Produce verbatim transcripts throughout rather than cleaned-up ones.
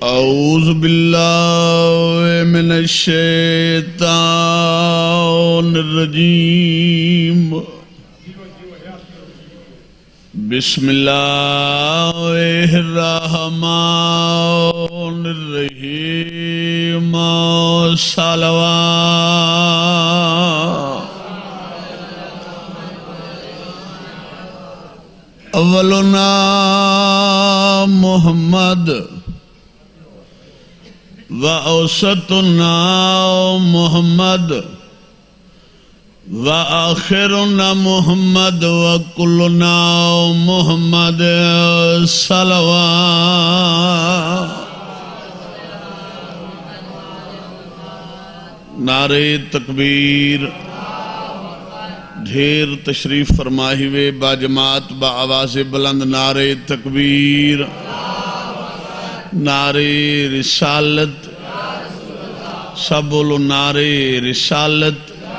اعوذ باللہ من الشیطان الرجیم بسم اللہ الرحمن الرحیم صلوات اولنا محمد وَأَوْسَطُنَا محمد وَآخِرُنَا محمد وَكُلُّنَا محمد صلوات نعرہ تکبیر ڈھیر تشریف فرمائی ہوئے باجماعت با آواز بلند نعرہ تکبیر نعرہ رسالت سب بولو نعرہ رسالت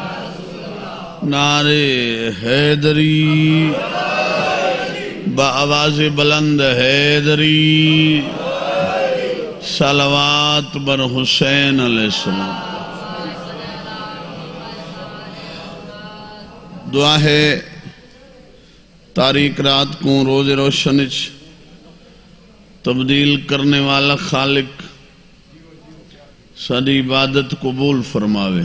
نعرہ حیدری با آواز بلند حیدری صلوات بر حسین علیہ السلام دعا ہے تاریک رات کو روز روشنچ تبدیل کرنے والا خالق ساری عبادت قبول فرماوے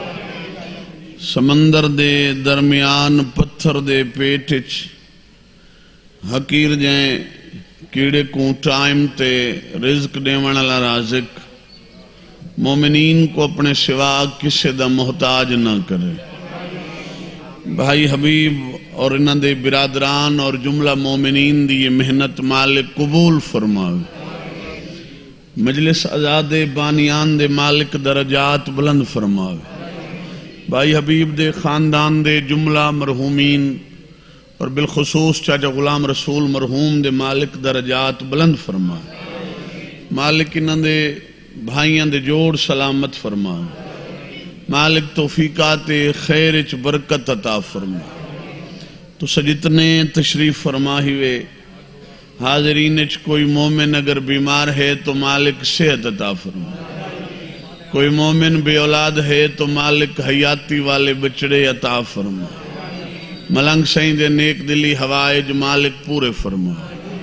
سمندر دے درمیان پتھر دے پیٹچ حقیر جائیں کیڑے کو ٹائم تے رزق دیوان اللہ رازق مومنین کو اپنے سوا کسے دا محتاج نہ کرے بھائی حبیب اور انہاں دے برادران اور جملہ مومنین دی یہ محنت مالک قبول فرماوے مجلس آزاد بانیان دے مالک درجات بلند فرماوے بھائی حبیب دے خاندان دے جملہ مرحومین اور بالخصوص چاچا غلام رسول مرحوم دے مالک درجات بلند فرماوے مالک انہاں دے بھائیاں دے جوڑ سلامت فرماوے مالک توفیقات خیرچ برکت عطا فرماوے تو سجتنے تشریف فرمائی ہوئے حاضرینچ کوئی مومن اگر بیمار ہے تو مالک صحت عطا فرمائے کوئی مومن بے اولاد ہے تو مالک حیاتی والے بچڑے عطا فرمائے ملنگ سائیں دے نیک دلی ہوائج مالک پورے فرمائے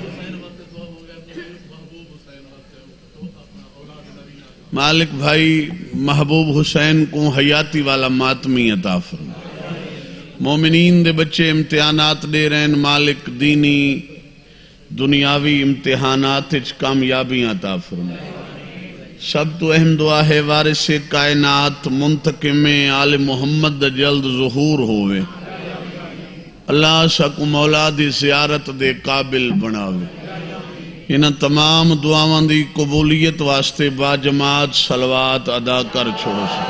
مالک بھائی محبوب حسین کو حیاتی والا ماتمی عطا فرمائے مومنین دے بچے امتحانات دے رہن مالک دینی دنیاوی امتحانات کامیابی عطا فرمائے سب تو اہم دعا ہے وارث کائنات منتقم آل محمد جلد ظہور ہوئے اللہ سکو مولا دی زیارت دے قابل بناوے انہاں تمام دعاواں دی قبولیت واسطے با جماعت صلوات ادا کر چھوڑو سے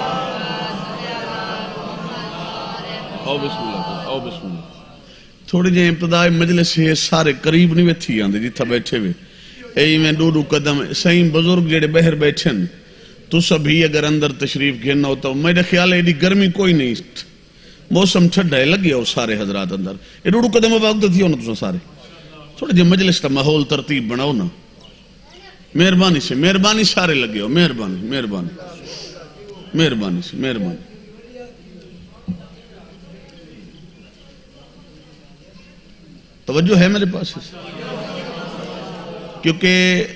آؤ بسم اللہ آؤ بسم اللہ تھوڑی جائیں ابتدائی مجلس ہے سارے قریب نہیں بیٹھی آندے جی تھا بیٹھے ہوئے اے میں دو دو قدم سائیں بزرگ جڑے بہر بیٹھن تو سبھی اگر اندر تشریف گھرنا ہوتا ہوں میرے خیال ہے ایڈی گرمی کوئی نہیں موسم چھڑا ہے لگیا ہو سارے حضرات اندر اے دو دو قدم باقت تھی ہونا تو سارے تھوڑے جائیں مجلس کا ماحول ترتیب بناؤ نا مہربانی سے مہربانی سارے لگے ہو مہربانی مہربانی مہربانی سے مہربانی توجہ ہے میرے پاس کیونکہ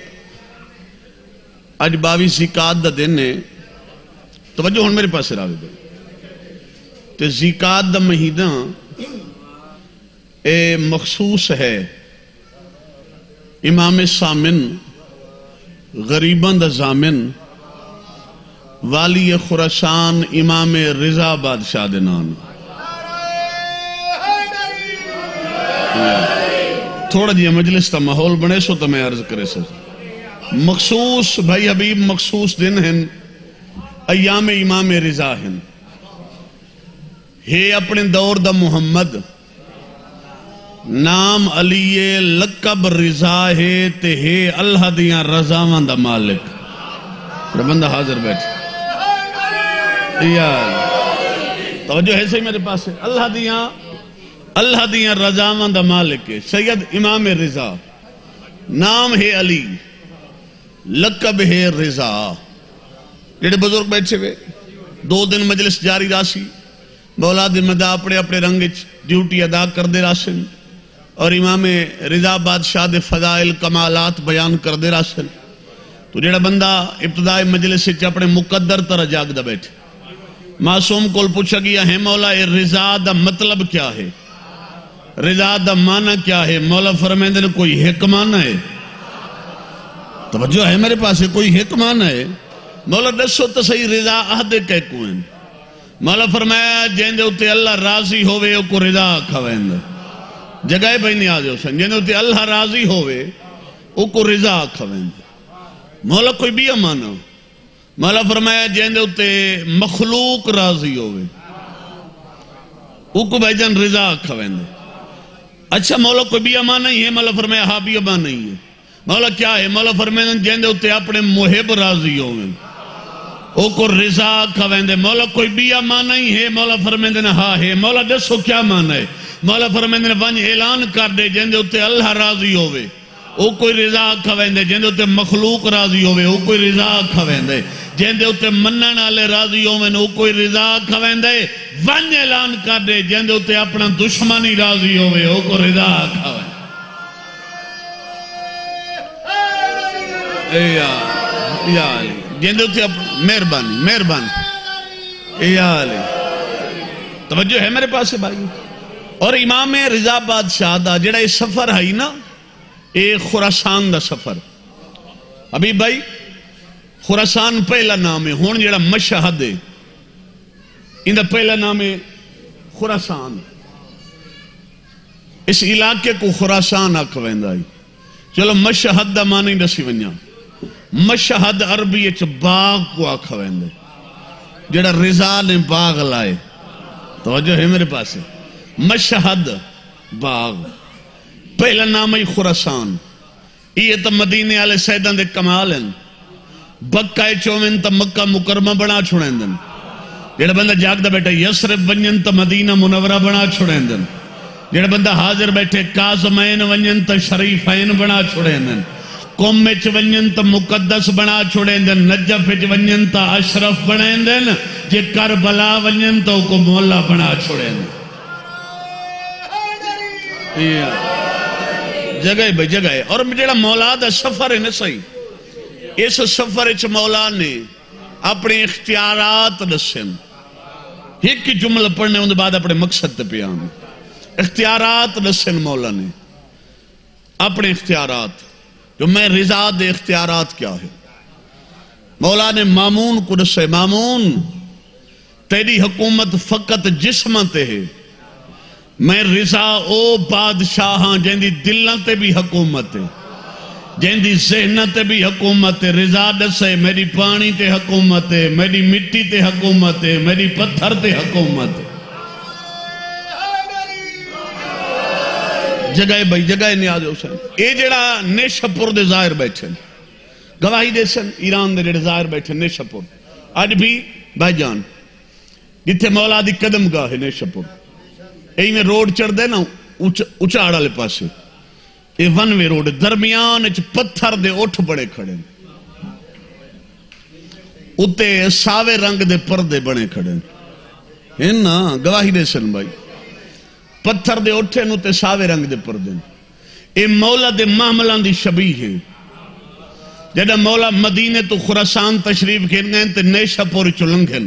آج باوی زکات دا دن ہے توجہ ہون میرے پاس راوی دے تو زکات دا مہینہ اے مخصوص ہے امام سامن غریبان دا زامن والی خراسان امام رضا بادشاہ دنان تھوڑا جی مجلس تا ماحول بنے سو تو میں عرض کرے سر مخصوص بھائی حبیب مخصوص دن ہیں ایام امام رضا ہیں ہے اپنے دور دا محمد نام علی لقب رضا ہے تے ہے اللہ دیاں رضاواں دا مالک بندہ حاضر بیٹھ توجہ ہے صحیح میرے پاس ہے اللہ دیاں اللہ دیاں رضاواں دا مالک ہے سید امام رضا نام ہے علی لقب ہے رضا. جڑے بزرگ بیٹھے ہوئے دو دن مجلس جاری راسی مولا دی مدہ اپنے اپنے رنگ ڈیوٹی ادا کر دے راسن اور امام رضا بادشاہ دے فضائل کمالات بیان کر دے راسن. تو جڑا بندہ ابتدائی مجلس سے اپنے مقدر طرح جاگ دا بیٹھے معصوم کول پوچھا گیا ہے مولا اے رضا دا مطلب کیا ہے, رضا دا معنی کیا ہے؟ مولا فرمائیں کوئی حکمانہ ہے. توجہ ہے میرے پاس, کوئی حکمانہ ہے؟ مولا دسو تو صحیح رضا عہدے کہہ کوئیں. مولا فرمایا جن دے اتے اللہ راضی ہوئے او کو رضا کھوائیں. جگہ بھائی نہیں آ جاؤ سن, جن دے اتے اللہ راضی ہوئے او کو رضا کھوائیں. مولا کوئی بھی امانہ. مولا فرمایا جن دے اتے مخلوق راضی ہوئے او کو بھائی جان رضا کھوائیں. اچھا مولا کوئی بھی امان نہیں ہے؟ مولا فرمایا ہاں بھی امان نہیں ہے. مولا کیا ہے؟ مولا فرمایا جن دے اتے اپنے محب راضی ہوئے او کو رضا کھوائیں. مولا کوئی بھی امان نہیں ہے؟ مولا فرمایا ہاں ہے. مولا دسو کیا مان ہے؟ مولا فرمایا ون اعلان کر دے جن دے اتے اللہ راضی ہوئے او کوئی رضا کھوائیں. جن دے اتے مخلوق راضی ہوئے او کوئی رضا کھوائیں. جن دے اتے منن والے راضی ہوئے او کوئی رضا کھوائیں. ون اعلان کر دے جن دے اتے اپنا دشمنی راضی ہوئے او کو رضا کھوائیں. یا علی جن دے اتے مہربانی مہربانی یا علی. توجہ ہے میرے پاس سے بھائی. اور امام رضا بادشاہ دا جڑا یہ سفر ہے نا اے خراسان دا سفر. ابھی بھائی خراسان پہلا نام ہے, ہون جڑا مشہد ہے ان دا پہلا نام ہے خراسان. اس علاقے کو خراسان آکھویں دائی. چلو مشہد دا معنی دسی ونیا. مشہد عربی اچھ باغ کو آکھویں دے جڑا رضا نے باغ لائے. توجہ ہے میرے پاس ہے. مشہد باغ پہلا نام ہے خراسان. یہ تو مدینے والے سیدان دے کمال ہیں. بکائے چومن تا مکہ مکرمہ بنا چھوڑیں دن. جڑا بندہ جاگ دا بیٹھے یسرب ونین تا مدینہ منورہ بنا چھوڑیں دن. جڑا بندہ حاضر بیٹھے کاظمین ونین تا شریفین بنا چھوڑیں دن. قومچ ونین تا مقدس بنا چھوڑیں دن. نجفچ ونین تا اشرف بنائیں دن. جے کربلا ونین تا کو مولا بنا چھوڑیں دن. جگہ بھئی جگہ ہے. اور جڑا مولا دا سفر ہے نا صحیح, اس سفر اچھ مولا نے اپنے اختیارات دسن. ایک کی جملہ پڑھنے ان بعد اپنے مقصد تے پیان. اختیارات دسن مولا نے اپنے اختیارات. جو میں رضا دے اختیارات کیا ہے مولا نے مامون کو دسے. مامون تیری حکومت فقط جسمتے ہے, میں رضا او بادشاہاں جن دی دلوں تے بھی حکومت ہے, جن دی ذہنہ تے بھی حکومت ہے. رضا دسے میری پانی تے حکومت ہے, میری مٹی تے حکومت ہے, میری پتھر تے حکومت ہے. جگہ بھائی جگہ نیاز حسین. اے جڑا نیشپور دے ظاہر بیٹھے گواہی دے سن ایران دے جڑے ظاہر بیٹھے نیشپور. آج بھی بھائی جان جتھے مولا دی قدم گاہ ہے نیشپور, ایک میں روڈ چڑھ دے نا اچھاڑا لے پاسے, اے ون وے روڈ درمیان اچھ پتھر دے اٹھ بڑے کھڑے, اتے ساوے رنگ دے پردے بڑے کھڑے ہیں نا. گواہی دے سن بھائی. پتھر دے اٹھے نو تے ساوے رنگ دے پردے. اے مولا دے معاملان دی شبیہ ہے. جڑا مولا مدینے تو خراسان تشریف کھین گئے تے نیشہ پوری چلنگھن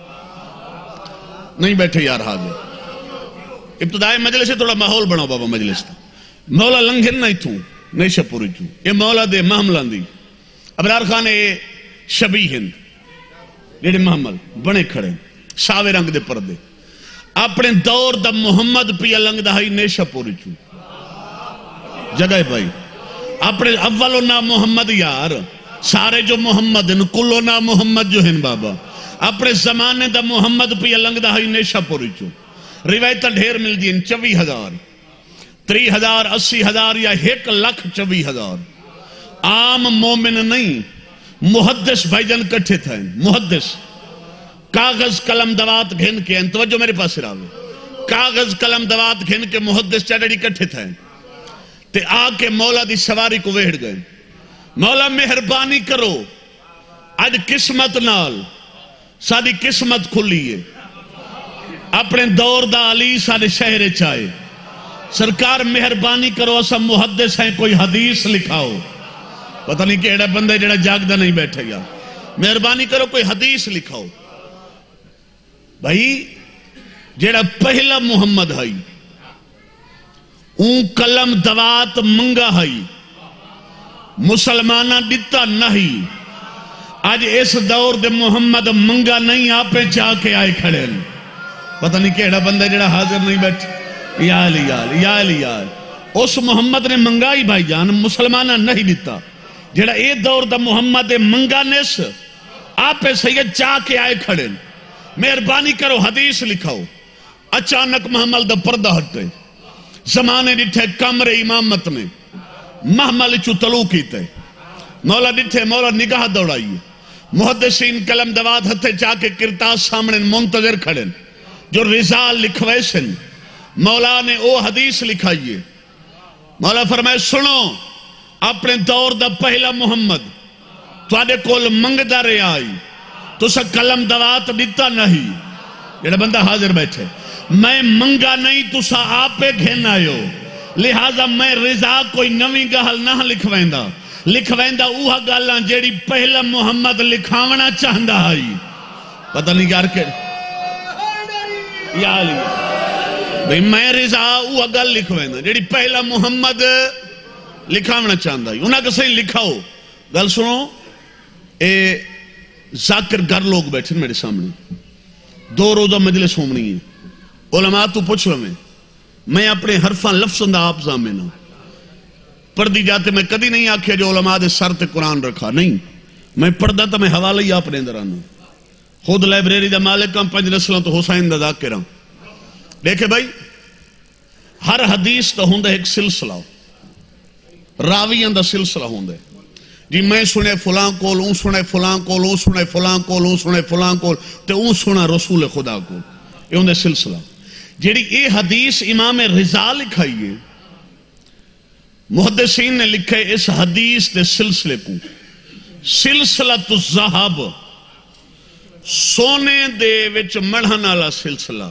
نہیں بیٹھے یار حاضر. ابتدائی مجلس سے تھوڑا ماحول بناو بابا مجلس تا. مولا لنگھن نہیں تھوں نیشہ پوری چوں. یہ مولا دے معاملان دی ابرار خان اے شبیہ ہیں جڑے محمل بنے کھڑے ساوے رنگ دے پردے. اپنے دور دا محمد پی لنگ دہائی نیشہ پوری چوں. جگہ بھائی اپنے اولو نا محمد یار سارے جو محمد ہیں کلو نا محمد جو ہیں بابا. اپنے زمانے دا محمد پی لنگ دہائی نیشہ پوری چوں. روایتہ ڈھیر مل دیں چوی ہزار تری ہزار اسی ہزار یا ایک لکھ چوی ہزار. عام مومن نہیں محدث بھائی جن کٹھے تھے. محدث کاغذ قلم دوات گھن کے ہیں. توجہ میرے پاس راوے. کاغذ قلم دوات گھن کے محدث چڑڑی کٹھے تھے تے آ کے مولا دی سواری کو ویڑ گئے. مولا مہربانی کرو اج قسمت نال ساری قسمت کھلیے اپنے دور دا علی سارے شہر چاہے سرکار مہربانی کرو اسا محدث ہیں کوئی حدیث لکھاؤ پتہ نہیں کہ ایڑا بندے جڑا جاگ دا نہیں بیٹھے گا مہربانی کرو کوئی حدیث لکھاؤ بھائی جڑا پہلا محمد ہے اون قلم دوات منگا ہے مسلمانہ دیتا نہیں آج اس دور دے محمد منگا نہیں آپے چاہ کے آئے کھڑے پتہ نہیں کیڑا بندہ جڑا حاضر نہیں بیٹھے یا علی یا علی یا علی یا علی اس محمد نے منگائی بھائی جان مسلمانہ نہیں دیتا جڑا اے دور دا محمد منگا نیس آپے سید چاہ کے آئے کھڑے مہربانی کرو حدیث لکھاؤ اچانک محمد دا پردہ ہٹے زمانے ڈٹھے کمر امامت نے محمل چو طلوع کیتے مولا ڈٹھے مولا نگاہ دوڑائیے محدثین کلم دوات ہتھے چاہ کے کرتاز سامنے منتظر کھڑے جو رضا لکھوے سن مولا نے او حدیث لکھائیے مولا فرمائے سنو اپنے دور دا پہلا محمد تواڈے کول منگدا رہے آئی تو سا کلم دوات دیتا نہیں یہ بندہ حاضر بیٹھے میں منگا نہیں تو سا آپ پہ گھن آئیو لہذا میں رضا کوئی نوی گہل نہ لکھوائندہ لکھوائندہ اوہا گالاں جیڑی پہلا محمد لکھاونا چاہندہ آئی پتہ نہیں یار کہ یا علی بھئی میں رضا اوہا گال لکھوائندہ جیڑی پہلا محمد لکھاونا چاہندہ آئی انہاں کسے لکھاؤ گل سنو اے ذاکر گر لوگ بیٹھے میرے سامنے دو روزہ مجلس ہومنی ہے علماء تو پوچھ رہے میں اپنے حرفاں لفظاں دا آپ زامنہ پڑھ دی جاتے میں کدی نہیں آکھیا جو علماء دے سر تے قرآن رکھا نہیں میں پڑھ دا تا میں حوالہ ہی آپ نے اندر آنا خود لائبریری دا مالک ہم پنج نسلوں تو حسین دا ذاکر ہوں دیکھے بھائی ہر حدیث تا ہوندہ ایک سلسلہ راویاں دا سلسلہ ہوندہ جی میں سنے فلاں کول اون سنے فلاں کول اون سنے فلاں کول اون سنے فلاں کول تے اون سنا رسول خدا کو یہ ہوندہ سلسلہ جیڑی اے حدیث امام رضا لکھائیے محدثین نے لکھے اس حدیث دے سلسلے کو سلسلۃ الذہب سونے دے وچ مڑھن والا سلسلہ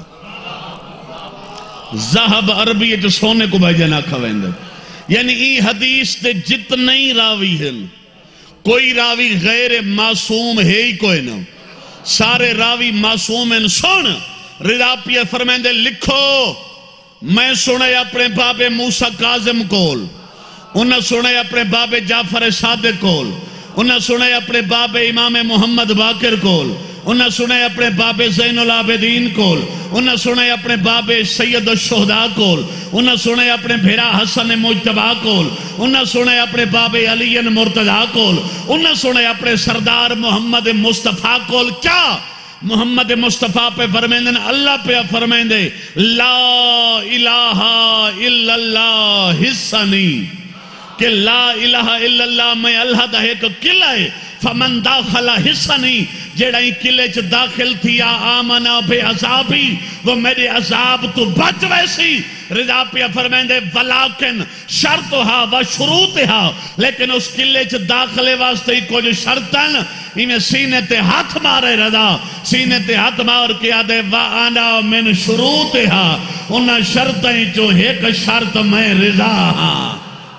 ذہب عربی جو سونے کو بھائی جانا کھویندے یعنی ای حدیث دے جتنے راوی ہیں کوئی راوی غیر معصوم ہے ہی کوئی نہ سارے راوی معصوم ہیں سن رضا پیا فرمائندے لکھو میں سنے اپنے باب موسیٰ کاظم کول انہاں سنے اپنے باب جعفر صادق کول انہاں سنے اپنے باب امام محمد باقر کول انہاں سنے اپنے باب زین العابدین کول انہاں سنے اپنے باب سید الشہداء کول انہاں سنے اپنے بھیرا حسن مجتبہ کول انہاں سنے اپنے باب علی مرتضیٰ کول انہاں سنے اپنے سردار محمد مصطفیٰ کول کیا محمد مصطفیٰ پہ فرمائندے اللہ پہ فرمائندے لا الہ الا اللہ حسنی کہ لا الہ الا اللہ میں اللہ دا ایک قلعہ ہے فمن داخلہ حصہ نہیں جیڑا ہی قلعے چ داخل تھیا آمنا بے عذابی وہ میرے عذاب تو بچ ویسی رضا پیا فرمائندے ولیکن شرطہا و شروطہا لیکن اس قلعے چ داخلے واسطے ہی کچھ شرطن انہیں سینے تے ہاتھ مارے رضا سینے تے ہاتھ مار کے آدھے وَأَنَا مِن شُرُوطِهَا انہاں شرطیں جو ایک شرط میں رضا ہاں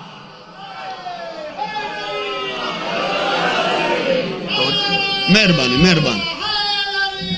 مہربانی مہربانی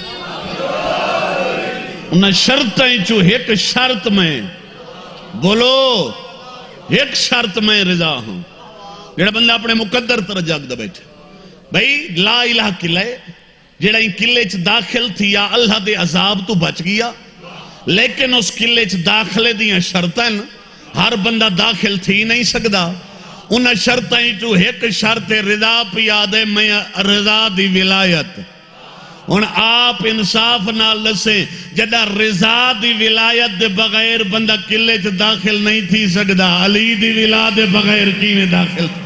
انہاں شرطیں جو ایک شرط میں بولو ایک شرط میں رضا ہوں جڑا بندہ اپنے مقدر طرح جاگ دا بیٹھے بھئی لا الہ قلعے جڑا ہی قلعے چ داخل تھی یا اللہ دے عذاب تو بچ گیا لیکن اس قلعے چ داخلے دیاں شرطیں ہر بندہ داخل تھی نہیں سکدا انہاں شرطیں جو ایک شرط رضا پیادے میں رضا دی ولایت ان آپ انصاف نہ لسے جڑا رضا دی ولایت دے بغیر بندہ قلعے چ داخل نہیں تھی سکدا علی دی ولایت دے بغیر کی میں داخل تھی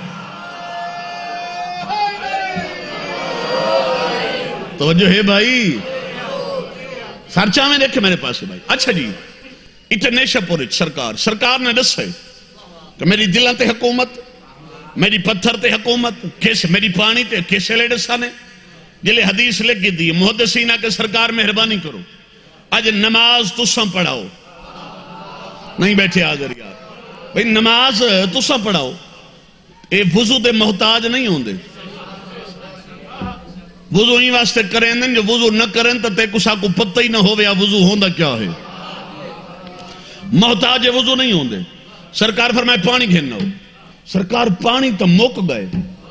توجہ ہے بھائی سرچہ میں دیکھے میرے پاس ہے بھائی اچھا جی اتنے شپورت سرکار سرکار نے دس ہے کہ میری دلان تے حکومت میری پتھر تے حکومت کس میری پانی تے کس لیڈسا نے جلے حدیث لکھ دی محدثین کے سرکار مہربانی کرو آج نماز تساں پڑھاؤ نہیں بیٹھے آگر یار بھئی نماز تساں پڑھاؤ اے وضو دے محتاج نہیں ہوں دے وضو ہی واسطے کریں دیں جو وضو نہ کریں تو تے کسا کو پتہ ہی نہ ہو یا وضو ہوندہ کیا ہے محتاج وضو نہیں ہوں دے سرکار فرمائے پانی گھننا ہو سرکار پانی تو موک گئے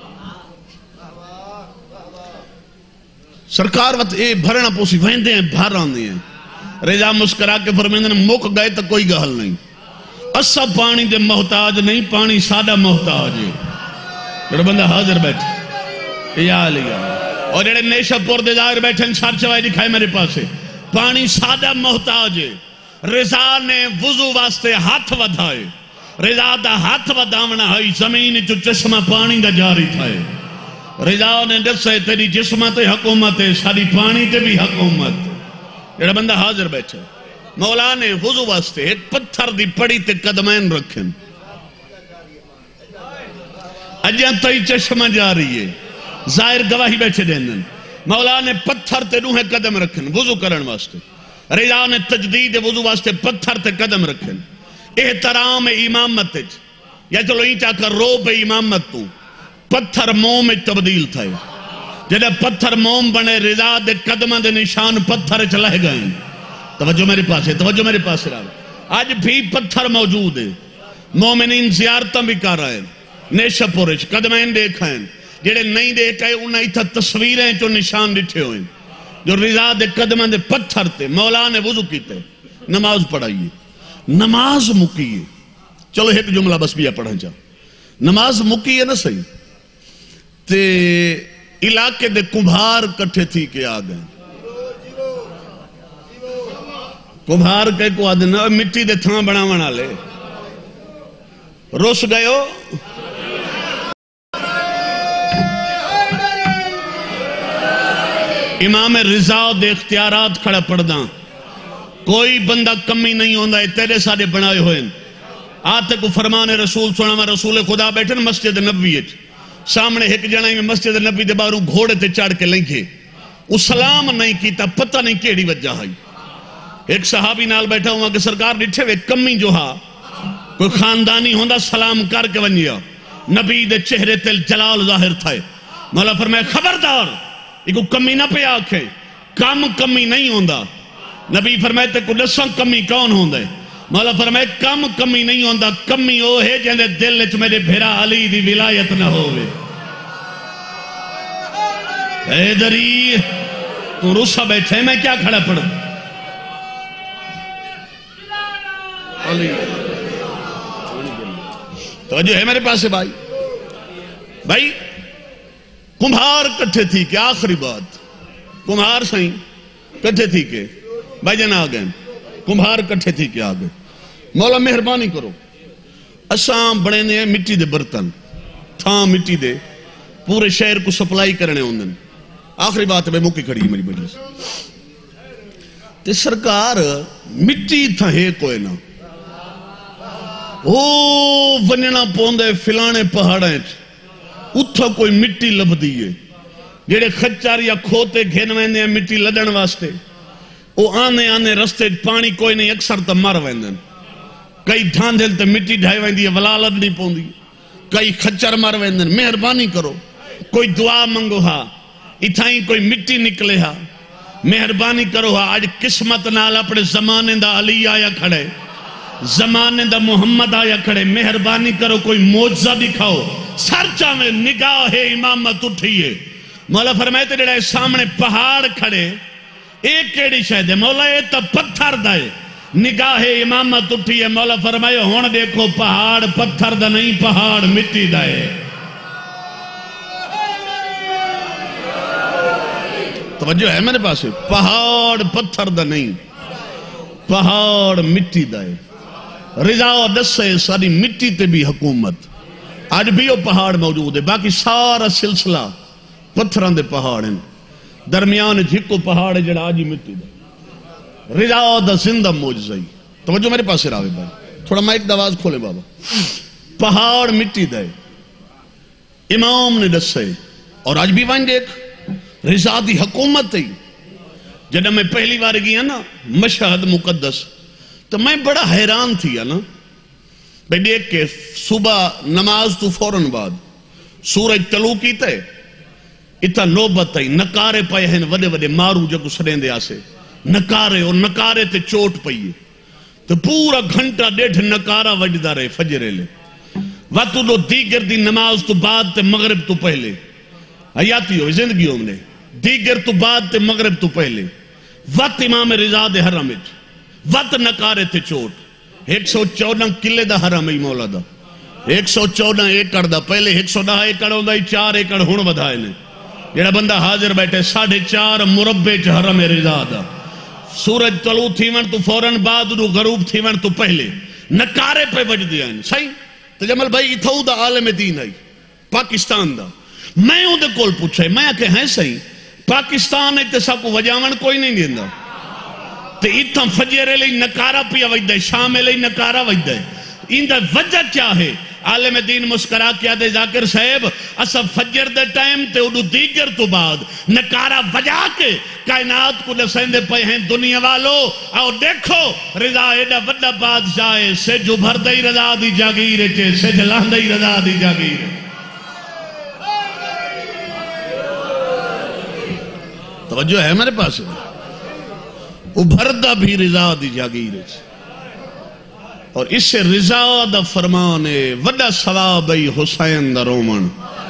سرکار وقت اے بھرنا پوسی ویندے ہیں بھر آندے ہیں رضا مسکرا کے فرمیندے ہیں موک گئے تو کوئی گہل نہیں اسا پانی دے محتاج نہیں پانی سادہ محتاج ہے جڑا بندہ حاضر بیٹھے یا لیا اور جڑے نیشہ پور دے ظاہر بیٹھے انسار چوائی دکھائے میرے پاس ہے پانی سادہ محتاج ہے رضا نے وضو واسطے ہاتھ ودھائے رضا دا ہاتھ ودھاونا ہے زمین جو چشمہ پانی دا جاری تھا رضا نے دسے تیری جسمت حکومت ہے ساری پانی تے بھی حکومت جڑا بندہ حاضر بیٹھے مولا نے وضو واسطے ایک پتھر دی پڑی تے قدمین رکھیں اجاں تئی چشمہ جاری ہے ظاہر گواہی بیٹھے دینن مولا نے پتھر تے روح قدم رکھیں وضو کرن واسطے رضا نے تجدید وضو واسطے پتھر تے قدم رکھیں احترام امامت یا چلو ہی چاہ کر رو پہ امامت تو پتھر موم تبدیل تھا جدہ پتھر موم بنے رضا دے قدمہ دے نشان پتھر چلائے گئے توجہ میرے پاس ہے توجہ میرے پاس ہے آج بھی پتھر موجود ہے مومنین زیارتاں بھی کر رہے ہیں نیشہ پورش قدمین دیکھائیں جڑے نہیں دیکھائیں انہیں ایتھا تصویریں جو نشان ڈٹھے ہوئے جو رضا دے قدمہ دے پتھر تے مولا نے وضو کیتے نماز پڑھائیے نماز مکیے چلو ایک جملہ بس بھی پڑھا جا نماز مکیے نا صحیح تے علاقے دے کمبھار کٹھے تھی کے آگئے کمبھار کہے کو آدھے نا مٹی دے تھاں بنا بنا لے روس گئے ہو امام رضا دے اختیارات کھڑا پڑھدا کوئی بندہ کمی نہیں ہوندہ ہے تیرے سارے بنائے ہوئے آتے کو فرمان رسول سنا میں رسول خدا بیٹھے مسجد نبوی سامنے ایک جنائی میں مسجد نبوی دے باروں گھوڑے تے چاڑ کے لنکھے اس سلام نہیں کیتا پتہ نہیں کیڑی وجہ ہے ایک صحابی نال بیٹھا ہوا کہ سرکار ڈٹھے ہوئے کمی جو ہا کوئی خاندانی ہوندہ سلام کر کے ونیا نبی دے چہرے تے جلال ظاہر تھا مولا فرمائے خبردار یہ کوئی کمی نہ پہ آکھے کم کمی نہیں ہوندہ نبی فرمائے تے کو لساں کمی کون ہوندہ ہے مولا فرمائے کم کمی نہیں ہوندہ کمی ہو ہے جہنے دل اچھ میرے بھیرا علی دی ولایت نہ ہوئے اے دری تو رسا بیٹھے میں کیا کھڑا پڑھا توجہ ہے میرے پاس ہے بھائی بھائی کمبھار کٹھے تھی کہ آخری بات کمبھار سائیں کٹھے تھی کہ بھائی جن آگئے کمبھار کٹھے تھی کہ آگئے مولا مہربانی کرو اساں بڑے نے مٹی دے برتن تھاں مٹی دے پورے شہر کو سپلائی کرنے ہوندن آخری بات ہے موقع کھڑی میری مجلس تے سرکار مٹی تھا ہے کوئی نہ او وننا پوندے فلانے پہاڑیں اتھا کوئی مٹی لب دیئے جیڑے خچار یا کھوتے گھن ہیں مٹی لدن واسطے او آنے آنے رستے پانی کوئی نہیں اکثر تا مر ویندن کئی ڈھاندھل تے مٹی ڈھائی ویندی ہے ولالت نہیں پوندی کئی خچر مر ویندن مہربانی کرو کوئی دعا منگو ہا اتھائیں کوئی مٹی نکلے ہا مہربانی کرو ہا آج قسمت نال اپنے زمانے دا علی آیا کھڑے زمانے دا محمد آیا کھڑے مہربانی کرو کوئی معجزہ دکھاؤ سرچہ میں نگاہ امامت اٹھئیے مولا فرمائے تے جڑے سامنے پہاڑ کھڑے ایک کیڑی شاید ہے مولا یہ تا پتھر دائے نگاہ امامت اٹھئیے مولا فرمائے ہون دیکھو پہاڑ پتھر دا نہیں پہاڑ مٹی دائے توجہ ہے میرے پاس پہاڑ پتھر دا نہیں پہاڑ مٹی دائے رضا و دسے ساری مٹی تے بھی حکومت آج بھی وہ پہاڑ موجود ہے باقی سارا سلسلہ پتھران دے پہاڑ ہیں درمیان جھکو پہاڑ ہے جڑا آج ہی مٹی دے رضا دا زندہ موجزہ ہی توجہ میرے پاس راوے بھائی تھوڑا مائک دواز کھولے بابا پہاڑ مٹی دے امام نے دسے اور آج بھی وائن دیکھ رضا دی حکومت ہی جب میں پہلی بار گیا نا مشہد مقدس تو میں بڑا حیران تھی نا بھئی دیکھ کے صبح نماز تو فوراں بعد سورج طلوع کیتا ہے اتنا نوبت ہے نکارے پائے ہیں وڈے وڈے مارو جگو سڑیں دے آسے نکارے اور نکارے تے چوٹ پئیے تو پورا گھنٹہ ڈیڑھ نکارہ وجدہ رہے فجرے لے وقت دو دیگر دی نماز تو بعد تے مغرب تو پہلے حیاتی ہوئی زندگیوں میں دیگر تو بعد تے مغرب تو پہلے وقت امام رضا دے حرم وقت نکارے تے چوٹ ایک سو چودہ کلے دا حرم ہی مولا دا ایک سو چودہ ایکڑ دا پہلے ایک سو دہ ایکڑ ہوں دا چار ایکڑ ہون بدھائے نے جڑا بندہ حاضر بیٹھے ساڑھے چار مربع چ حرم رضا دا سورج طلوع تھی ون تو فوراں بعد رو غروب تھی ون تو پہلے نکارے پہ بج دیا ہیں صحیح تو جمل بھائی اتھو دا عالم دین آئی پاکستان دا میں ہوں دے کول پوچھے میں کہ ہیں صحیح پاکستان ہے تسا کو وجاون کوئی نہیں دیندہ تے اتھا فجرے لئی نکارہ پیا وجدہ شام لئی نکارہ وجدہ ان دا وجہ کیا ہے عالم دین مسکرا کیا دے ذاکر صاحب اسا فجر دے ٹائم تے اڈو دیگر تو بعد نکارہ وجہ کے کائنات کو نسائندے پہ ہیں دنیا والو آؤ دیکھو رضا ایڈا وڈا بادشاہ ہے سے جو بھر دائی رضا دی جاگیر چے سے جلان دائی رضا دی جاگیر توجہ ہے میرے پاس ابھردہ بھی رضا دی جاگیر چے اور اس سے رضا دا فرمانے وڈا ثواب بھئی حسین دا رومن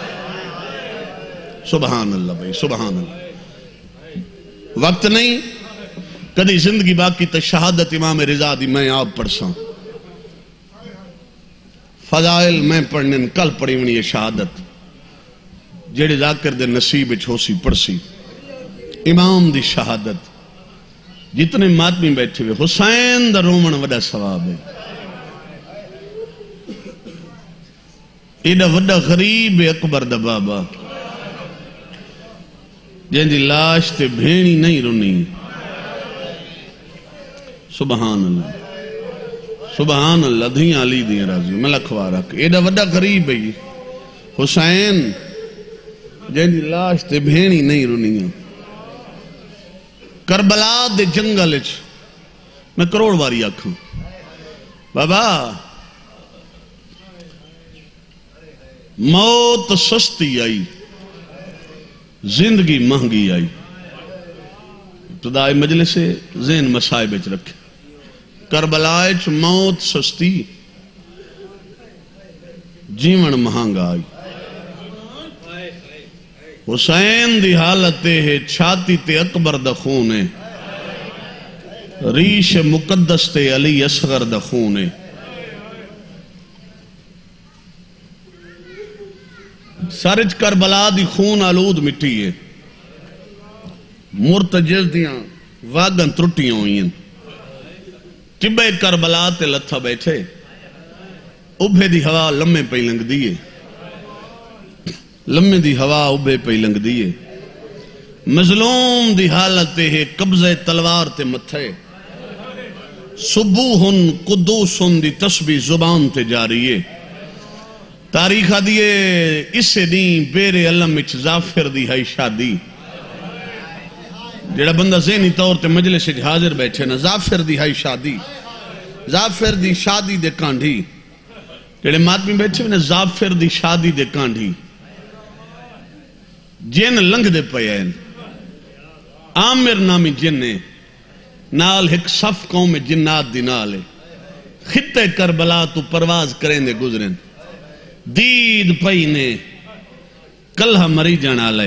سبحان اللہ بھئی سبحان اللہ وقت نہیں کدی زندگی باقی تو شہادت امام رضا دی میں آپ پڑھساں فضائل میں پڑھنے کل پڑھی منی یہ شہادت جیڑے ذاکر دے نصیب چھوسی پڑھسی امام دی شہادت جتنے ماتمی بیٹھے ہوئے حسین دا رومن وڈا ثواب ہے ایڈا وڈا غریب اکبر دا بابا جن دی لاش تے بھینی نہیں رونی سبحان اللہ سبحان اللہ دھیاں علی دھیاں رازیوں میں لکھوا رکھ ایڈا وڈا غریب ہے حسین جن دی لاش تے بھینی نہیں رونی کربلا دے جنگل اچھ میں کروڑ واری آکھوں بابا موت سستی آئی زندگی مہنگی آئی ابتدائی مجلس سے ذہن مسائب اچھ رکھے کربلا اچھ موت سستی جیون مہنگا آئی حسین دی حالت ہے چھاتی تے اکبر دا خون ہے ریش مقدس تے علی اصغر دا خون ہے سارج کربلا دی خون آلود مٹی ہے مرتجز دیاں واگن ترٹیاں ہوئی ہیں ٹبے کربلا تے لتھا بیٹھے ابھے دی ہوا لمے پہ لنگ دیئے لمے دی ہوا ابھے پہ لنگ دیئے مظلوم دی حالت ہے قبضہ تلوار تے متھے صبوہن قدوسن دی تسبیح زبان تے جاری ہے تاریخہ دیئے اس سے دیں بیر علم اچھ زافر دی ہے شادی جڑا بندہ ذہنی طور تے مجلس اچھ حاضر بیٹھے نا زافر دی ہے شادی زافر دی شادی دے کانڈھی جڑے ماتمی بیٹھے نا زافر دی شادی دے کانڈھی جن لنگ دے پہین عامر نامی جننے نال ایک صف قوم جنات دی نالے خطے کربلا تو پرواز کریں دے گزریں دید پہینے کلہ مری جانا لے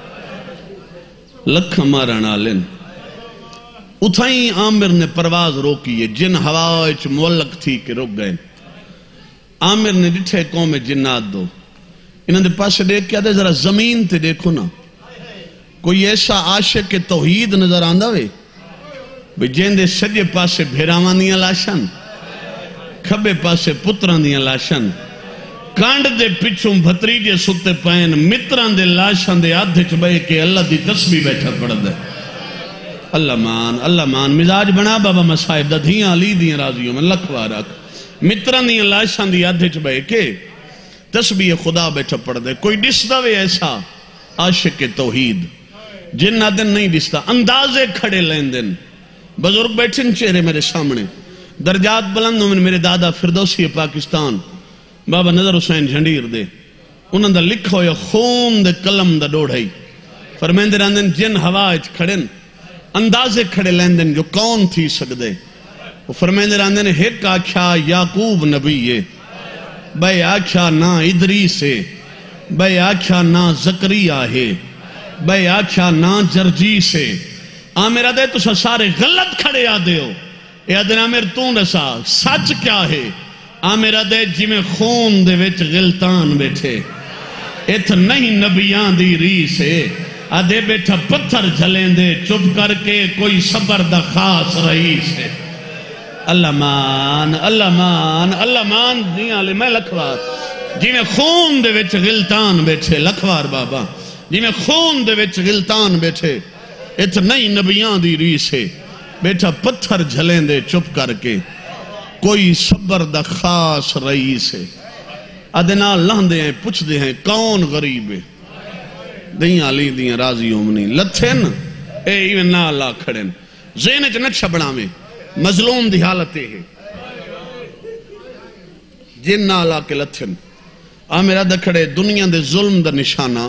لکھ مارنا لین اتھائیں عامر نے پرواز روکی ہے جن ہوائچ مولک تھی کہ رک گئے عامر نے ڈٹھے قوم جنات دو انہوں نے پاس دیکھ کیا دے ذرا زمین تے دیکھو نا کوئی ایسا عاشق توحید نظر آندہ وے بھئی جن دے سجے پاسے بھیراوان دیاں لاشن کھبے پاسے پتران دیاں لاشن کانڈ دے پچھوں بھتریجے ستے پائن متران دے لاشن دے آدھے چبائے کہ اللہ دی تسبیح بیٹھا پڑھ دے اللہ مان اللہ مان مزاج بنا بابا مسائب دا دھیاں علی دیاں رازیوں میں لکھوا رکھ متران دیاں لاشن دی آدھے چبائے کہ تسبیح خدا بیٹھا پڑھ دے. کوئی ڈستا وے ایسا عاشق توحید جن دن نہیں ڈستا اندازے کھڑے لین دن. بزرگ بیٹھے چہرے میرے سامنے درجات بلند میں میرے دادا فردوسی پاکستان بابا نظر حسین جھنڈیر دے انہوں دا لکھا ہویا خون دے قلم دا ڈوڑھائی فرمیندے راندن جن ہوا اچ کھڑن اندازے کھڑے لیندن جو کون تھی سکدے. وہ فرمیندے راندن ایک آکھا یعقوب نبی ہے بے آکھا نا ادریس ہے بے آکھا نا زکریہ ہے بے آکھا نا جرجیس ہے. آمیرہ دے تو سارے غلط کھڑے آدھے ہو. اے آدھے آمیر تو نسا سچ کیا ہے؟ آمیرہ دے جی میں خون دے وچ غلطان بیٹھے ایتھ نہیں نبیان دی ریس ہے. آدھے بیٹھا پتھر جھلیں دے چپ کر کے کوئی صبر دا خاص رئیس ہے. اللہ مان اللہ مان اللہ مان دیاں لے میں لکھوار جی میں خون دے وچ غلطان بیٹھے لکھوار بابا جی میں خون دے وچ غلطان بیٹھے ایتھ نہیں نبیان دی ریس ہے. بیٹھا پتھر جھلیں دے چپ کر کے کوئی صبر دا خاص رئیس ہے. ادنا لہندے ہیں پچھ دے ہیں کون غریب ہے دیاں لی دیاں راضی ہومنی لتھن اے ایویں نا اللہ کھڑن زینے چ نقشہ بنا میں مظلوم دی حالتے ہیں جن نا اللہ کے لتھن. آمیرہ دکھڑے دنیا دے ظلم دا نشانہ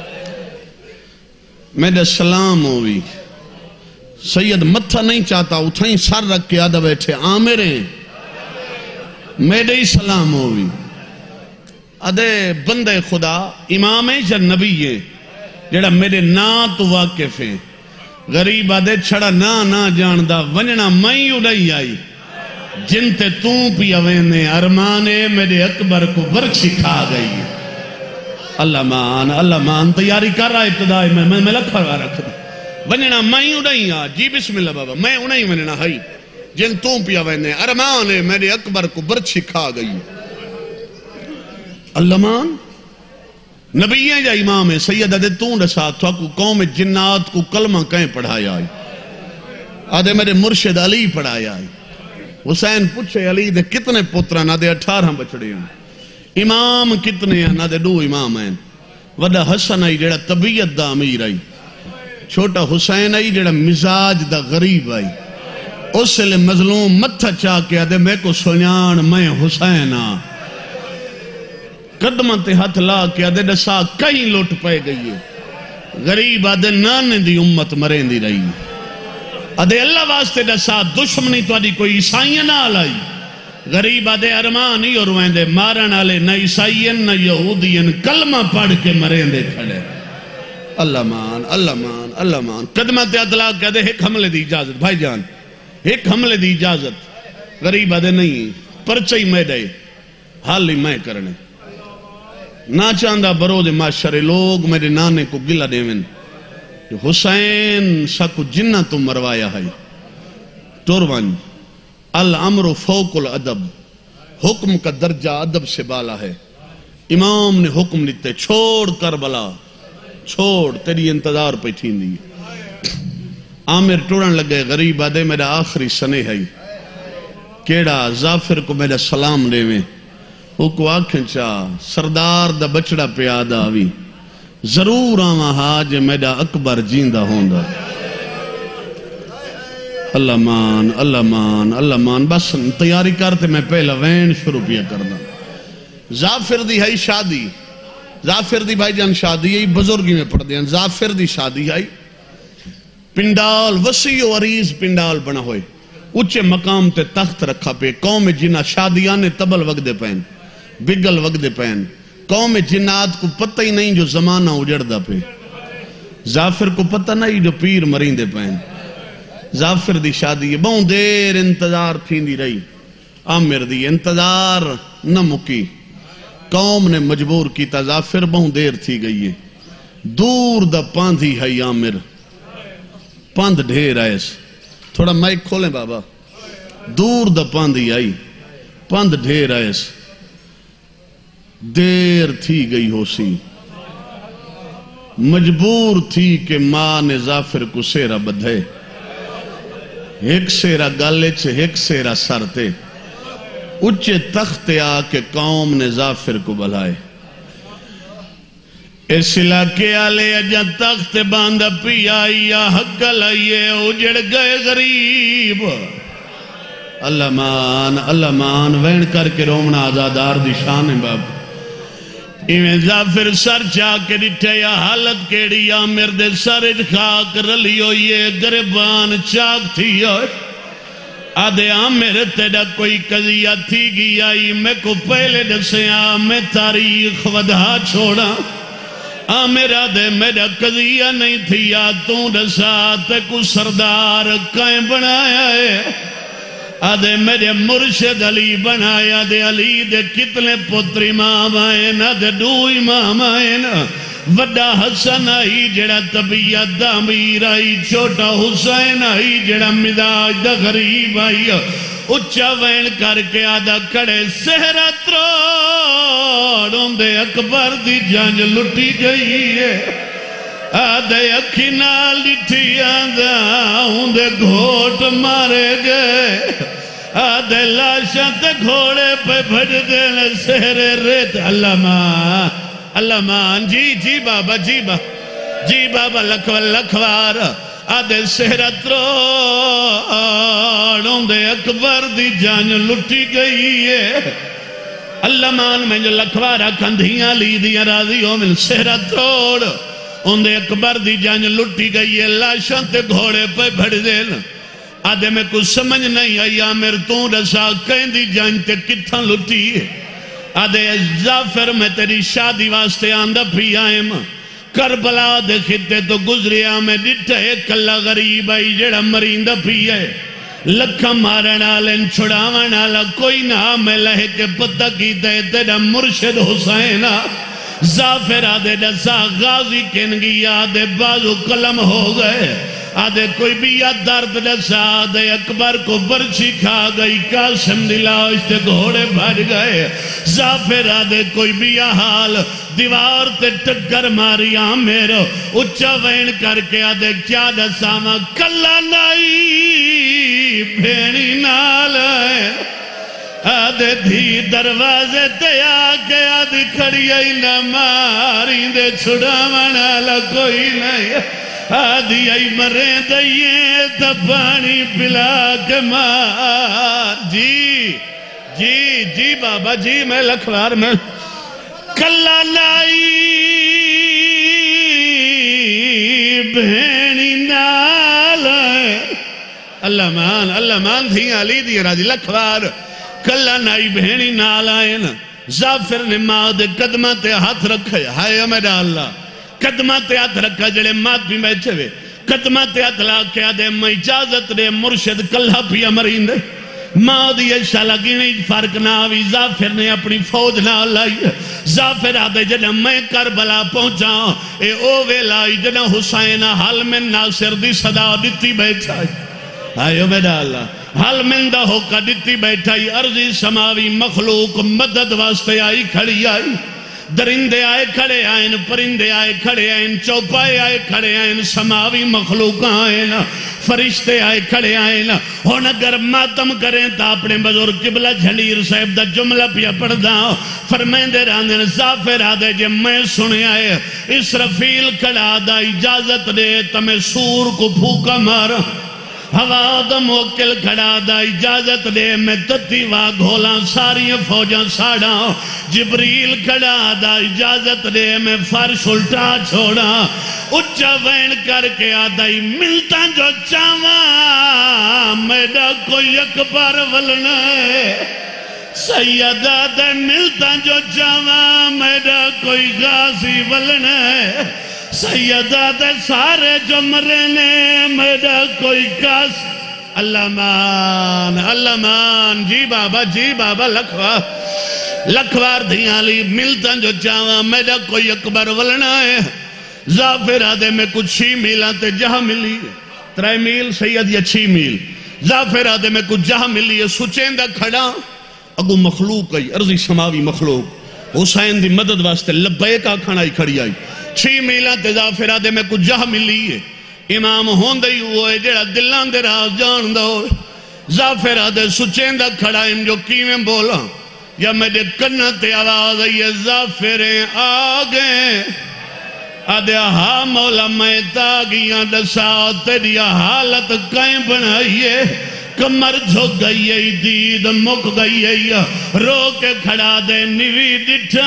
میرے سلام ہوئی سید متھا نہیں چاہتا اتھائیں سر رکھ کے آدھا بیٹھے آمیرے میرے ہی سلام ہوئی. ادھے بندے خدا امام ہے یا نبی ہے جڑا میرے نا تو واقف ہے. غریب آدھے چھڑا نا نا جاندہ ونجنا میں اڑائی آئی جن تے تو پی اوینے ارمانے میرے اکبر کو برچی کھا گئی. اللہ مان اللہ مان تیاری کر رہا ابتدائی میں میں لکھا رکھ دا ونجنا میں اڑائی آ جی بسم اللہ بابا میں اڑائی ونجنا ہائی جن تو پی اوینے ارمانے میرے اکبر کو برچی کھا گئی. اللہ مان نبی ہے یا امام ہے سید ادھے تو نسا تو کو قوم جنات کو کلمہ کہیں پڑھایا آئی آدھے میرے مرشد علی پڑھایا آئی. حسین پوچھے علی دے کتنے پترہ نہ دے اٹھارہ بچڑے ہیں امام کتنے ہیں نہ دے دو امام ہیں. وڈا حسن آئی جڑا طبیعت دا امیر آئی چھوٹا حسین آئی جڑا مزاج دا غریب آئی اس لئے مظلوم متھا چاہ کے آدھے میں کو سنیان میں حسین آ قدمت ہاتھ لا کے آدھے ڈسا کہیں لوٹ پائے گئی ہے غریب آدھے نانے دی امت مرین دی رہی آدھے اللہ واسطے ڈسا دشمنی تو آدھی کوئی عیسائیاں نہ آلائی غریب آدھے ارمانی اور ویندے مارن آلے نہ عیسائین نہ یہودین کلمہ پڑھ کے مرین دے کھڑے. اللہ مان اللہ مان اللہ مان قدمت ہاتھ لا کے آدھے ایک حملے دی اجازت بھائی جان ایک حملے دی اجازت غریب آدھے نہیں پرچائی میں دے حال ہی میں کرنے نہ چاندہ برود معاشرے لوگ میرے نانے کو گلہ دیوین حسین ساکو جنہ تو مروایا ہے. توروان الامر فوق العدب حکم کا درجہ عدب سے بالا ہے. امام نے حکم لیتے چھوڑ کربلا چھوڑ تیری انتظار پہ تھین دی. عامر ٹوڑن لگے غریب آدھے میرا آخری سنے ہے کیڑا زافر کو میرا سلام دے میں وہ کو آنکھیں چاہ سردار دا بچڑا پیادہ آوی ضرور آمہ حاج میڈا اکبر جیندہ ہوندہ. اللہ مان اللہ مان اللہ مان بس تیاری کرتے میں پہلا وین شروع پیا کرنا. زافر دی ہے شادی زافر دی بھائی جان شادی ہے بزرگی میں پڑھ دیا زافر دی شادی ہے پنڈال وسیع و عریض پنڈال بنا ہوئے اچھے مقام تے تخت رکھا پہ قوم جنہ شادیانے تبل وقت دے پہن بگل وقت دے پہن قوم جنات کو پتہ ہی نہیں جو زمانہ اجڑ دا پہ زافر کو پتہ نہیں جو پیر مرین دے پہن. زافر دی شادی ہے بہن دیر انتظار تھی دی رہی عامر دی انتظار نہ مکی قوم نے مجبور کی تا زافر بہن دیر تھی گئی ہے دور دا پاندھی ہے عامر پاند ڈھیر آئیس تھوڑا مائک کھولیں بابا دور دا پاندھی آئی پاند ڈھیر آئیس دیر تھی گئی ہو سی مجبور تھی کہ ماں نے زافر کو سیرہ بدھے ایک سیرہ گالے چھے ایک سیرہ سرتے اچھے تخت آ کے قوم نے زافر کو بلائے اس علاقے آلے اجا تخت باندھا پی آئی یا حق لائیے اجڑ گئے غریب اللہ مان اللہ مان وین کر کے رومنا آزادار دی شان ہے باب ایویں زافر سر چاہ کے ڈٹھے یا حالت کیڑی یا مردے سر خاک رلیو یہ گربان چاک تھی آدھے آمیر تیڑا کوئی قضیہ تھی گی آئی میں کو پہلے دسے آمیں تاریخ ودھا چھوڑا آمیر آدھے میرا قضیہ نہیں تھی یا تو دسا تے کو سردار کائیں بنایا ہے آدھے میرے مرشد علی بنایا دے علی دے کتنے پتر امام آئے نا دے دو امام آئے نا وڈا حسن آئی جڑا طبیعت دا امیر آئی چھوٹا حسین آئی جڑا مزاج دا غریب آئی اچھا وین کر کے آدھا کڑے سہرہ تروڑ اندے اکبر دی جانج لٹی گئی ہے آدھے اکھی نال لٹھی آدھا اندے گھوٹ مارے گئے آدھے لاشاں تے گھوڑے پہ بھڑ دینے سہرے ریت اللہ مان اللہ مان جی جی بابا جی بابا جی بابا لکھوال لکھوار آدھے سہرہ تروڑ اندے اکبر دی جانج لٹی گئی ہے اللہ مان میں جو لکھوارا کندھیاں لی دیا راضیوں میں سہرہ تروڑ اندے اکبر دی جانج لٹی گئی ہے لاشاں تے گھوڑے پہ بھڑ دینا آدھے میں کچھ سمجھ نہیں آئی آمیر تو رسا کہیں دی جانج تے کتھاں لٹی ہے آدھے زافر میں تیری شادی واسطے آندہ پھی آئے ماں کربلا دے خطے تو گزریا میں ڈٹھے ایک اللہ غریب آئی جڑا مریندہ پھی ہے لکھا مارنا لین چھڑاونا لا کوئی نہ میں لہے کے پتہ کی دے تیرا مرشد حسینہ زافر آدھے دسا غازی کنگی آدھے بازو قلم ہو گئے آدھے کوئی بھی یا درد دسا آدھے اکبر کو برچی کھا گئی قاسم دلاش تے گھوڑے بھر گئے زافر آدھے کوئی بھی یا حال دیوار تے ٹکر ماری آمیر اچھا وین کر کے آدھے کیا دسا ماں کلا نائی بھینی نال ہے آدھے دھی دروازے تے آکے آدھی کھڑی آئی نہ ماری دے چھڑا منالا کوئی نہیں آدھی آئی مرے دئیے تا پانی پلا کے مار جی جی جی بابا جی میں لکھوار میں کلا لائی بھینی نال اللہ مان اللہ مان تھی علی دی راضی لکھوار کلا نائی بھینی نال آئے نا زافر نے ماں دے قدمہ تے ہاتھ رکھے ہائے میرا اللہ قدمہ تے ہاتھ رکھا جڑے مات بھی بیٹھے ہوئے قدمہ تے ہاتھ لاکے آدھے میں اجازت دے مرشد کلہ پیا مریندے ماں دی ایشا لگی نہیں فرق نہ آوی زافر نے اپنی فوج نہ لائی زافر آدھے جنہ میں کربلا پہنچا اے او ویلائی جنہ حسین حال میں ناصر دی صدا دیتی بیٹھا آئیو میرا اللہ حال من دا ہوکا دیتی بیٹھائی ارضی سماوی مخلوق مدد واسطے آئی کھڑی آئی درندے آئے کھڑے آئین پرندے آئے کھڑے آئین چوپائے آئے کھڑے آئین سماوی مخلوق آئین فرشتے آئے کھڑے آئین ہون اگر ماتم کریں تا اپنے بزرگ قبلہ جھلیر صاحب دا جملہ پیا پڑھ دا فرمین دے راندن زافر آدھے جے میں سنے آئے اسرافیل کھڑا دا اجازت دے تمہیں سور کو پھوکا مارا ہوا دا موکل کھڑا دا اجازت دے میں تتی وا گھولا ساری فوجاں ساڑا جبریل کھڑا دا اجازت دے میں فرش الٹا چھوڑا اچھا وین کر کے آدھائی ملتا جو چاواں میرا کوئی اکبر ولنا ہے سیدہ دے ملتا جو چاواں میرا کوئی غازی ولنا ہے سیدہ دے سارے جو مرنے میرا کوئی کاس اللہ مان اللہ مان جی بابا جی بابا لکھوار لکھوار دھیاں لی ملتا جو چاہاں میرا کوئی اکبر ولنا ہے زافر آدھے میں کچھ چھی میلہ تے جہاں ملی ترائے میل سید یا چھی میل زافر آدھے میں کچھ جہاں ملی ہے سچیندہ کھڑا اگو مخلوق آئی ارضی سماوی مخلوق حسین دی مدد واسطے لبیک آکھان آئی کھڑی آئی چھی میلہ تے زافر آدھے میں کچھ جہاں ملی ہے امام ہوندے ہوئے جڑا دلان دے راز جان دو زافر آدھے سچیندہ کھڑا ہم جو کیویں بولا یا میرے کنہ تے آواز آئی ہے زافریں آگئے آدھیا ہاں مولا میں تاگیاں دسا تیری حالت کہیں بنائیے کمر جھک گئی ہے دید مک گئی ہے رو کے کھڑا دے نیوی ڈٹھا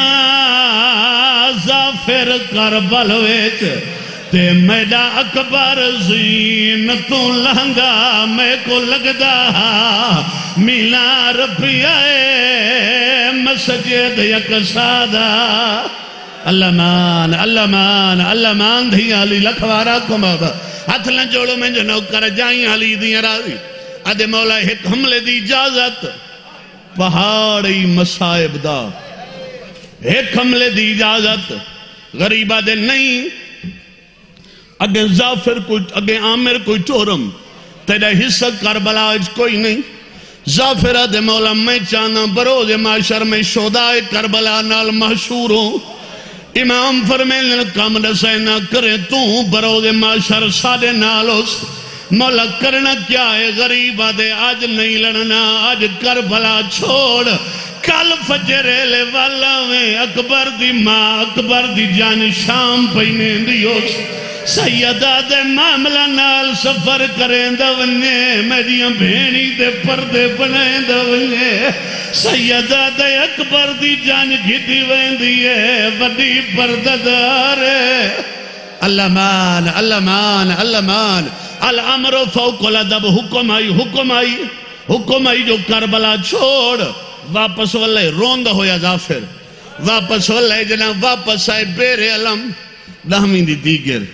زافر کربل ویچ تے میڈا اکبر زین تو لہنگا میں کو لگدا میلار پیائے مسجد یک سادہ اللہ مان اللہ مان اللہ مان دھیا علی لکھوارا کو مودا ہاتھ لن جوڑو میں جو نوکر جائیں علی دیا راضی آدھے مولا ایک حملے دی اجازت پہاڑی مسائب دا ایک حملے دی اجازت غریبہ دے نہیں اگے زافر کوئی اگے عامر کوئی چورم تیرے حصہ کربلا اج کوئی نہیں زافرہ دے مولا میں چانا بروز معاشر میں شہدائے کربلا نال محشور ہوں امام فرمیل کام رسائنہ کرے تو بروز معاشر سادے نالوس مولا کرنا کیا ہے غریبہ دے آج نہیں لڑنا آج کربلا چھوڑ کل فجرے لے والا میں اکبر دی ماں اکبر دی جان شام پہنے دیوس سیدہ دے معاملہ نال سفر کریں دونے میریاں بھینی دے پردے بنائیں دونے سیدہ دے اکبر دی جان گھٹی وین دیئے وڈی پرددار اللہ مان اللہ مان اللہ مان الامر فوق الادب حکم آئی حکم آئی حکم آئی جو کربلا چھوڑ واپس واللہ روندہ ہویا زافر واپس واللہ جناب واپس آئے بیر علم دہمی دی دیگر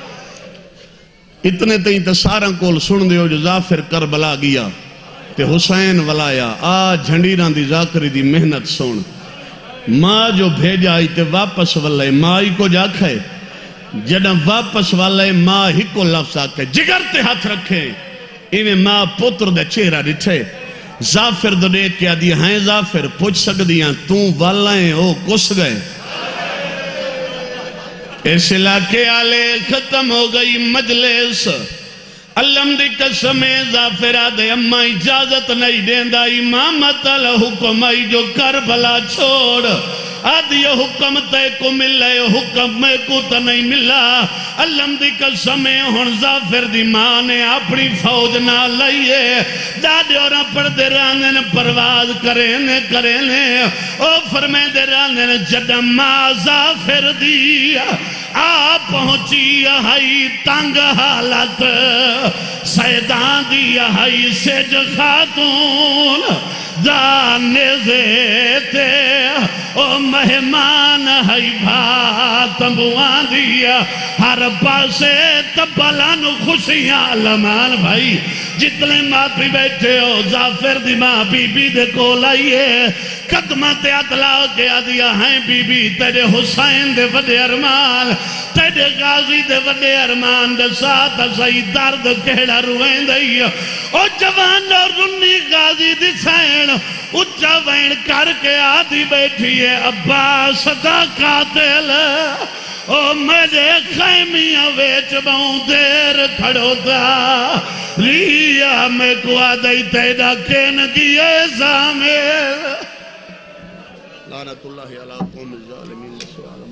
اتنے تئیں تساراں کول سن دیو جو زافر کربلا گیا تے حسین ولایا آ جھنڈیران دی زاکری دی محنت سن ماں جو بھیجا آئی تے واپس واللہ ماں ہی کو جا کھائے جنہاں واپس واللہ ماں ہی کو لفظ آکے جگر تے ہاتھ رکھے ایویں ماں پتر دے چہرہ ڈٹھے زافر دو دیکھ کیا دی ہیں زافر پوچھ سکدیاں تو واللہیں او کس گئے اس علاقے آلے ختم ہو گئی مجلس علم دی قسم زافرہ دے اما اجازت نہیں دیندہ امامت الحکم آئی جو کربلا چھوڑ آدھی یہ حکم تے کو ملا ہے حکم میں کو تا نہیں ملا علم دی قسم ہن زافر دی ماں نے اپنی فوج نہ لئیے دادے اور پردے رانے پرواز کریں کریں او فرمے دے رانے جدہ ماں زافر دی آ پہنچی ہائی تنگ حالت سیدان دی ہائی سج خاتون جانے زیتے او مہمان ہائی بھات تنبوان دیا ہر پاسے تبالان خوشیاں لمان بھائی جتنے ماں پی بیٹھے ہو زافر دی ماں بی بی دے کو لائیے قدمہ تے اطلاع کے آدیا ہیں بی بی تیرے حسین دے وڈے ارمان تیرے غازی دے وڈے ارمان دے ساتھ سائی درد کہڑا روئیں دئی او جوان اور رنی غازی دی سین اچھا وین کر کے آدھی بیٹھی ہے عباس صدا قاتل او میرے خیمیاں ویچ باؤں دیر کھڑو تا ریا میں کو آدھائی تیڑا کین کیے زامل لعنت اللہ علیہ قوم الظالمین